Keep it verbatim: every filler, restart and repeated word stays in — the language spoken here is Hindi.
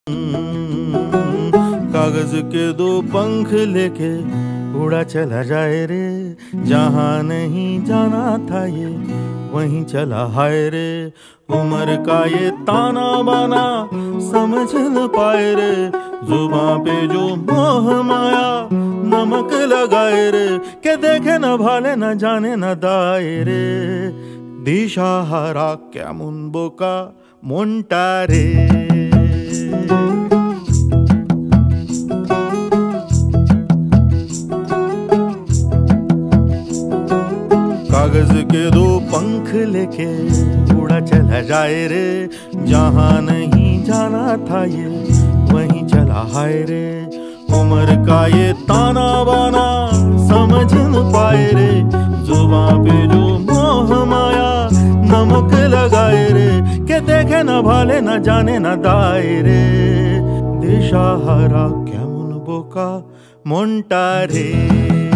कागज के दो पंख लेके उड़ा चला जाए रे, जहां नहीं जाना था ये वहीं चला हाय रे। उम्र का ये ताना बाना समझ न पाए रे, जुबां पे जो मोह माया नमक लगाए रे। के देखे न भाले न जाने न दाए रे, दिशा हरा क्या मुनबोका मोंटा रे। कागज के दो पंख लेके उड़ा चला जाए रे, जहां नहीं जाना था ये वहीं चला हाय रे। उम्र का ये ताना बाना समझ न पाए रे, जुबां पे जो मोह माया नमक लगाए रे। के देखे न भाले न जाने न दाए रे, दिशा हरा क्या मुनबोका मोंटा रे।